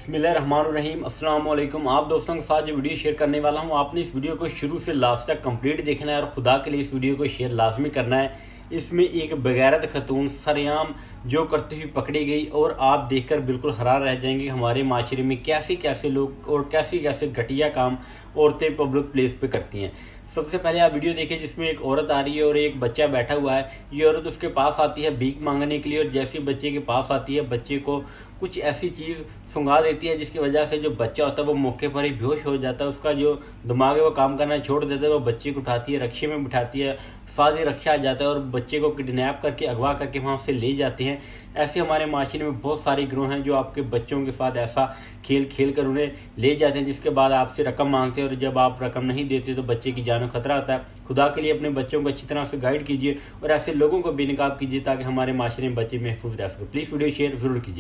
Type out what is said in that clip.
बिस्मिल्लाहिर्रहमानिर्रहीम अस्सलाम वालेकुम। आप दोस्तों के साथ जो वीडियो शेयर करने वाला हूं, आपने इस वीडियो को शुरू से लास्ट तक कंप्लीट देखना है और खुदा के लिए इस वीडियो को शेयर लाजमी करना है। इसमें एक बेगैरत खतून सरेआम जो करती हुई पकड़ी गई और आप देखकर बिल्कुल हैरान रह जाएंगे हमारे माशरे में कैसे कैसे लोग और कैसे कैसे घटिया काम औरतें पब्लिक प्लेस पे करती हैं। सबसे पहले आप वीडियो देखिए जिसमें एक औरत आ रही है और एक बच्चा बैठा हुआ है। ये औरत उसके पास आती है भीख मांगने के लिए और जैसे ही बच्चे के पास आती है बच्चे को कुछ ऐसी चीज़ सुंघा देती है जिसकी वजह से जो बच्चा होता है वो मौके पर ही बेहोश हो जाता है। उसका जो दिमाग है वो काम करना छोड़ देता है। वो बच्चे को उठाती है, रक्शे में बिठाती है, साथ ही रक्षा आ जाता है और बच्चे को किडनैप करके अगवा करके वहाँ से ले जाते हैं। ऐसे हमारे माशरे में बहुत सारे गिरोह हैं जो आपके बच्चों के साथ ऐसा खेल खेल कर उन्हें ले जाते हैं, जिसके बाद आपसे रकम मांगते हैं और जब आप रकम नहीं देते तो बच्चे की जान को खतरा आता है। खुदा के लिए अपने बच्चों को अच्छी तरह से गाइड कीजिए और ऐसे लोगों को बेनकाब कीजिए ताकि हमारे माशरे में बच्चे महफूज रह सके। प्लीज़ वीडियो शेयर ज़रूर कीजिए।